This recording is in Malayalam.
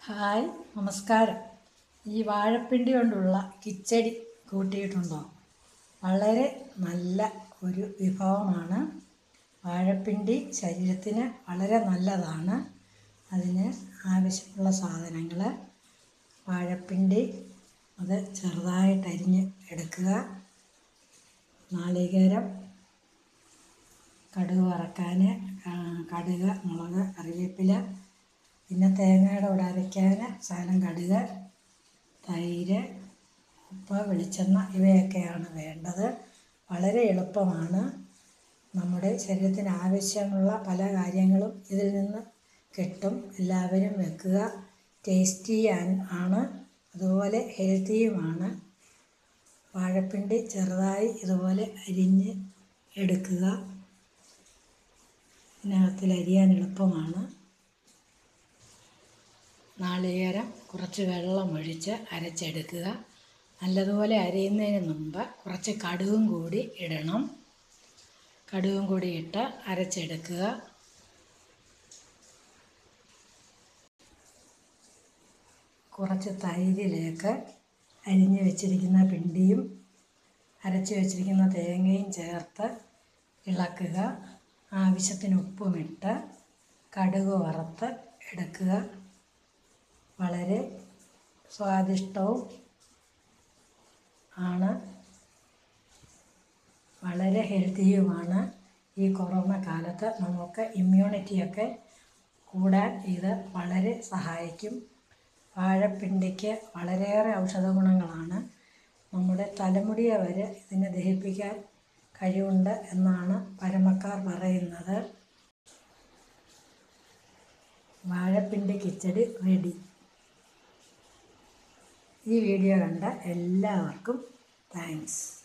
ഹായ്, നമസ്കാരം. ഈ വാഴപ്പിണ്ടി കൊണ്ടുള്ള കിച്ചടി കൂട്ടിയിട്ടുണ്ടോ? വളരെ നല്ല ഒരു വിഭവമാണ്. വാഴപ്പിണ്ടി ശരീരത്തിന് വളരെ നല്ലതാണ്. അതിന് ആവശ്യമുള്ള സാധനങ്ങൾ: വാഴപ്പിണ്ടി അത് ചെറുതായിട്ടരിഞ്ഞ് എടുക്കുക, നാളികേരം, കടുക് വറക്കാൻ, കടുക്, മുളക്, കറിവേപ്പില, പിന്നെ തേങ്ങയുടെ കൂടെ അരയ്ക്കാൻ സാധനം കടുക്, തൈര്, ഉപ്പ്, വെളിച്ചെണ്ണ ഇവയൊക്കെയാണ് വേണ്ടത്. വളരെ എളുപ്പമാണ്. നമ്മുടെ ശരീരത്തിന് ആവശ്യമുള്ള പല കാര്യങ്ങളും ഇതിൽ നിന്ന് കിട്ടും. എല്ലാവരും വെക്കുക. ടേസ്റ്റി ആണ്, അതുപോലെ ഹെൽത്തിയുമാണ്. വാഴപ്പിണ്ടി ചെറുതായി ഇതുപോലെ അരിഞ്ഞ് എടുക്കുക. ഇതിനകത്തിൽ അരിയാൻ എളുപ്പമാണ്. നാളികേരം കുറച്ച് വെള്ളമൊഴിച്ച് അരച്ചെടുക്കുക. നല്ലതുപോലെ അരയുന്നതിന് മുമ്പ് കുറച്ച് കടുകും കൂടി ഇടണം. കടുകും കൂടി ഇട്ട് അരച്ചെടുക്കുക. കുറച്ച് തൈരിലേക്ക് അരിഞ്ഞ് വെച്ചിരിക്കുന്ന പിണ്ടിയും അരച്ച് വെച്ചിരിക്കുന്ന തേങ്ങയും ചേർത്ത് ഇളക്കുക. ആവശ്യത്തിന് ഉപ്പുമിട്ട് കടുക് വറുത്ത് എടുക്കുക. വളരെ സ്വാദിഷ്ടവും ആണ്, വളരെ ഹെൽത്തിയുമാണ്. ഈ കൊറോണ കാലത്ത് നമുക്ക് ഇമ്മ്യൂണിറ്റിയൊക്കെ കൂടാൻ ഇത് വളരെ സഹായിക്കും. വാഴപ്പിണ്ടിക്ക് വളരെയേറെ ഔഷധ ഗുണങ്ങളാണ്. നമ്മുടെ തലമുടിയെ വരെ ഇതിനെ ദഹിപ്പിക്കാൻ കഴിവുണ്ട് എന്നാണ് പഴമക്കാർ പറയുന്നത്. വാഴപ്പിണ്ടി കിച്ചടി റെഡി. ഈ വീഡിയോ കണ്ട എല്ലാവർക്കും താങ്ക്സ്.